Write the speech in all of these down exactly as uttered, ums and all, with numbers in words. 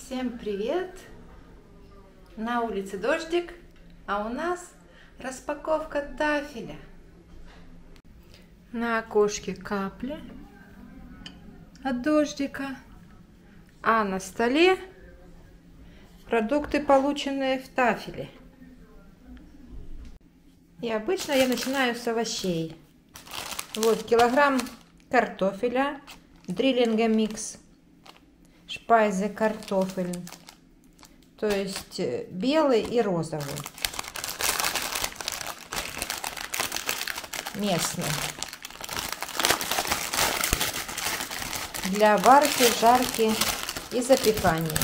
Всем привет! На улице дождик, а у нас распаковка тафеля. На окошке капли от дождика, а на столе продукты, полученные в тафеле. И обычно я начинаю с овощей. Вот килограмм картофеля, дриллинга микс, шпайзе картофель, то есть белый и розовый, местный, для варки, жарки и запекания.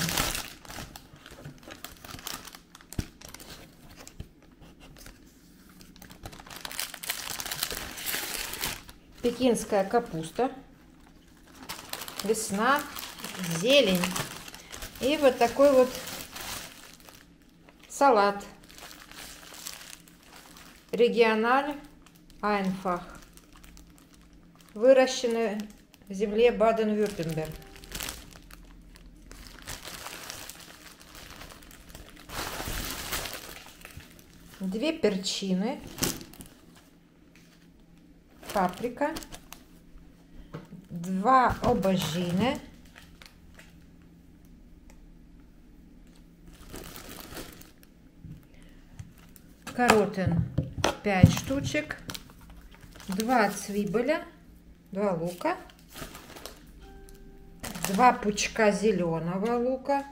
Пекинская капуста, весна, зелень. И вот такой вот салат региональ Айнфах, выращенный в земле Баден-Вюртемберг. Две перчины, паприка, два обожжины, каротен пять штучек, два цвибеля, два лука, два пучка зеленого лука,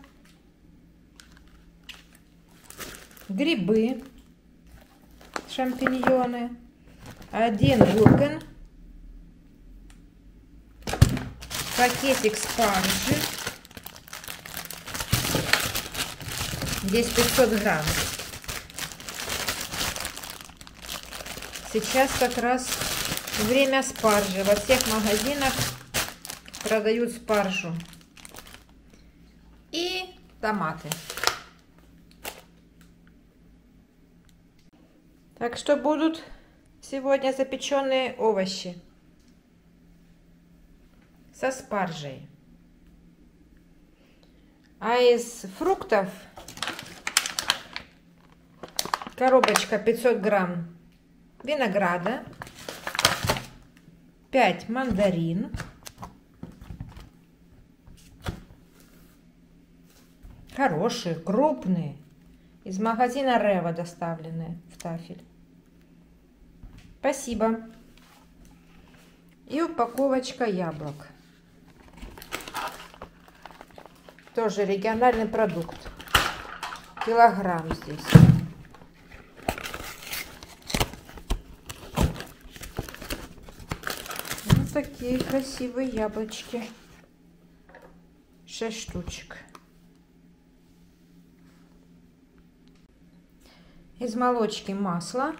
грибы, шампиньоны, один гуркен, пакетик спаржи, здесь пятьсот грамм. Сейчас как раз время спаржи. Во всех магазинах продают спаржу. И томаты. Так что будут сегодня запеченные овощи со спаржей. А из фруктов коробочка пятьсот грамм винограда, пять мандарин, хорошие, крупные, из магазина Рева доставленные в тафель. Спасибо. И упаковочка яблок. Тоже региональный продукт. Килограмм здесь. Вот такие красивые яблочки. шесть штучек. Из молочки масло.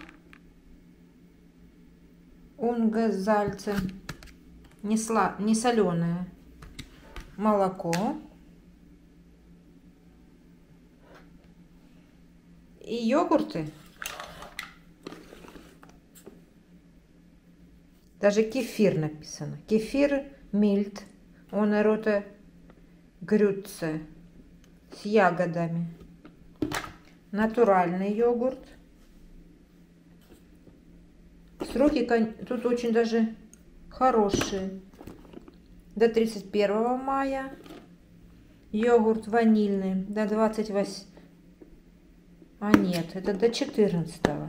Унгезальце. Не, сла... не соленое. Молоко. И йогурты. Даже кефир написано. Кефир мильт. Онероте грюце. С ягодами. Натуральный йогурт. Сроки тут очень даже хорошие. До тридцать первого мая. Йогурт ванильный до двадцать восьмого. А нет, это до четырнадцатого.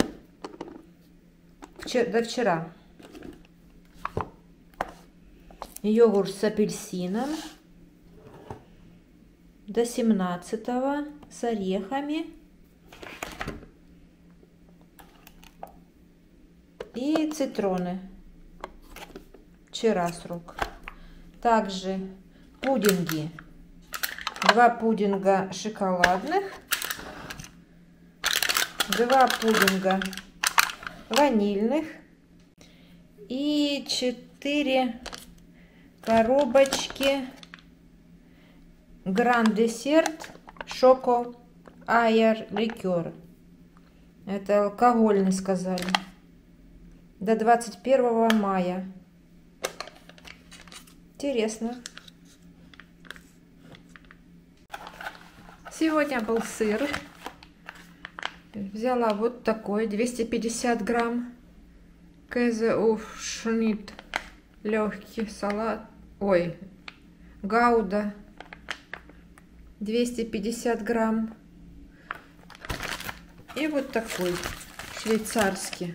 Вчера, до вчера. Йогурт с апельсином до семнадцатого, с орехами. И цитроны. Вчера срок. Также пудинги. Два пудинга шоколадных. Два пудинга ванильных. И четыре коробочки Гранд Десерт Шоко Айр Ликер. Это алкогольный, сказали. До двадцать первого мая. Интересно. Сегодня был сыр. Взяла вот такой, двести пятьдесят грамм. Käseaufschnitt. Легкий салат. Ой, гауда. двести пятьдесят грамм. И вот такой швейцарский.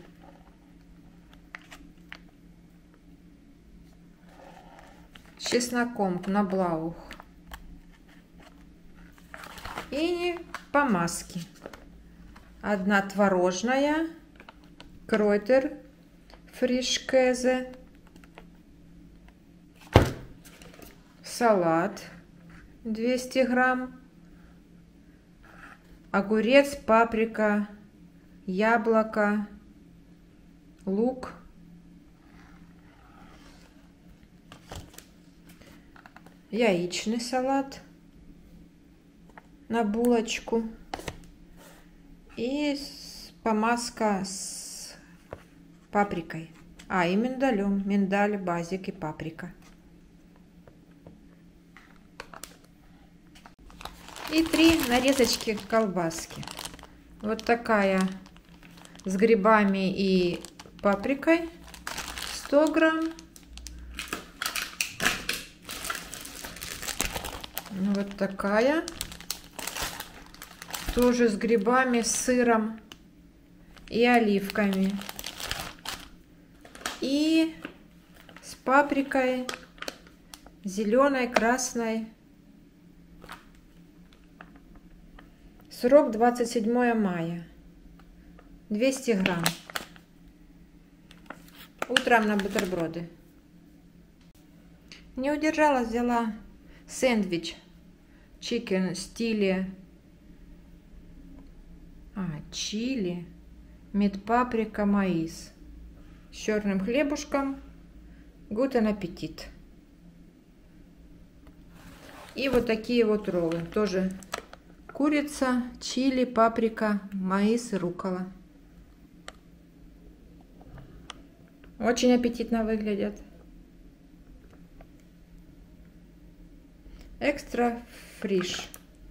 С чесноком на блаух. И по маске. Одна творожная. Кройтер фришкезе. Салат двести грамм. Огурец, паприка, яблоко, лук. Яичный салат на булочку. И помазка с паприкой. А, и миндалем. Миндаль, базик и паприка. И три нарезочки колбаски. Вот такая с грибами и паприкой. сто грамм. Вот такая. Тоже с грибами, с сыром и оливками. И с паприкой зеленой, красной. Срок двадцать седьмое мая. двести грамм. Утром на бутерброды. Не удержалась, взяла сэндвич. Чикен в стиле а, чили, мед, паприка, маис. С черным хлебушком. Гутен аппетит. И вот такие вот роллы. Тоже курица, чили, паприка, маис и руккола. Очень аппетитно выглядят. Экстра фриш.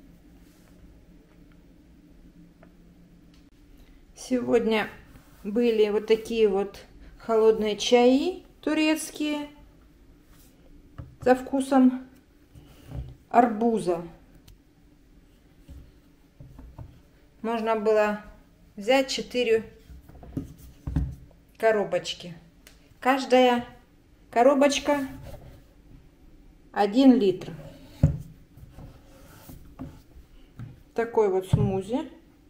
Сегодня были вот такие вот холодные чаи турецкие со вкусом арбуза. Можно было взять четыре коробочки. Каждая коробочка один литр. Такой вот смузи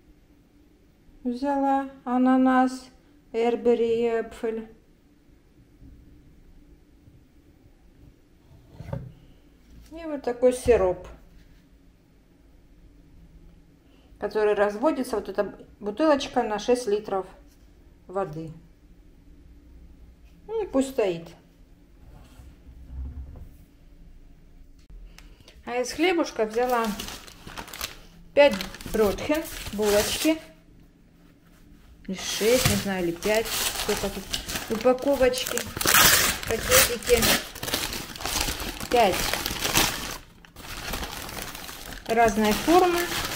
взяла. Ананас, эрбери и эпфель. И вот такой сироп, который разводится. Вот эта бутылочка на шесть литров воды. Ну и пусть стоит. А из хлебушка взяла пять бротхен, булочки. Или шесть, не знаю, или пять. Сколько тут упаковочки, пакетики. пять разной формы.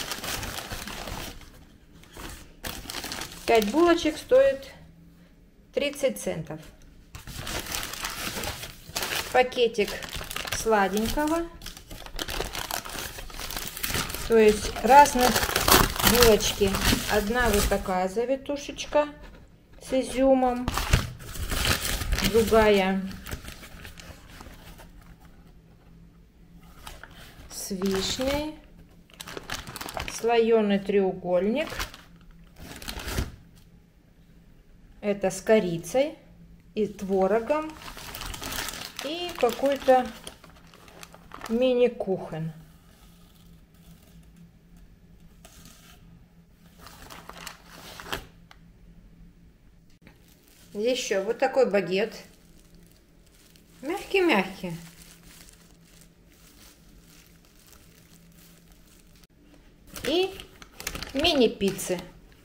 пять булочек стоит тридцать центов. Пакетик сладенького. То есть разных булочки. Одна вот такая завитушечка с изюмом. Другая с вишней. Слоеный треугольник. Это с корицей и творогом. И какой-то мини-кухен. Еще вот такой багет. Мягкий-мягкий. И мини-пиццы.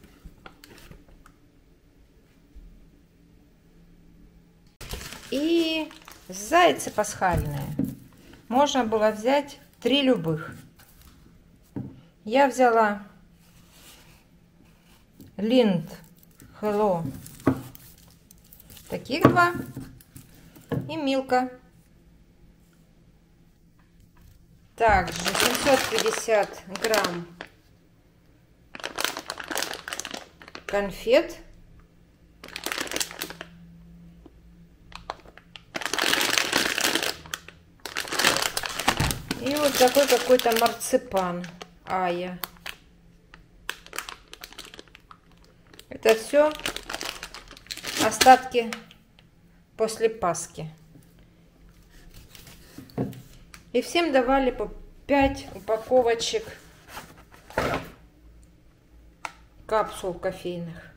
И зайцы пасхальные. Можно было взять три любых. Я взяла Lind Hello. Таких два. И Milka. Также семьсот пятьдесят грамм конфет. И вот такой какой-то марципан Ая. Это все остатки после Пасхи. И всем давали по пять упаковочек капсул кофейных.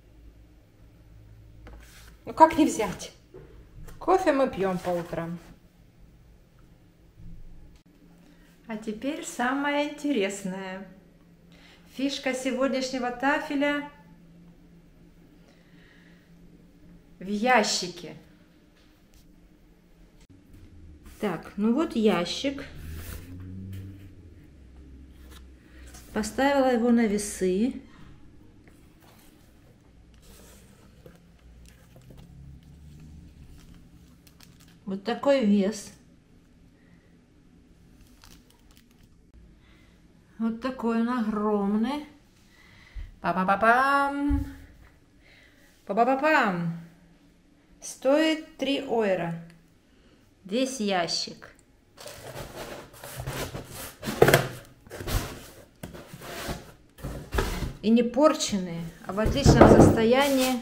Ну как не взять? Кофе мы пьем по утрам. А теперь самое интересное. Фишка сегодняшнего тафеля в ящике. Так, ну вот ящик. Поставила его на весы. Вот такой вес. Вот такой он огромный. Па-па-па-пам. Па-па-па-пам. Стоит три евро. Весь ящик. И не порченные, а в отличном состоянии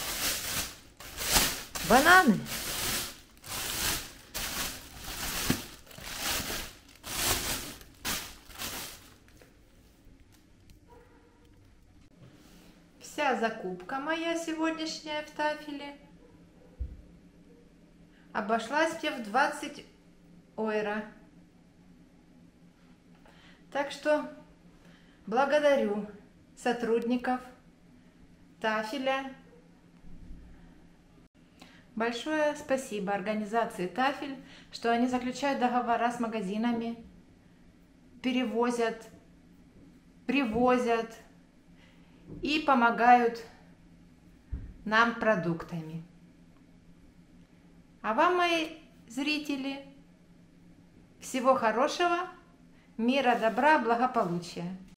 бананы. Вся закупка моя сегодняшняя в тафеле обошлась мне в двадцать евро. Так что благодарю сотрудников тафеля. Большое спасибо организации Тафель, что они заключают договора с магазинами, перевозят, привозят и помогают нам продуктами. А вам, мои зрители, всего хорошего, мира, добра, благополучия.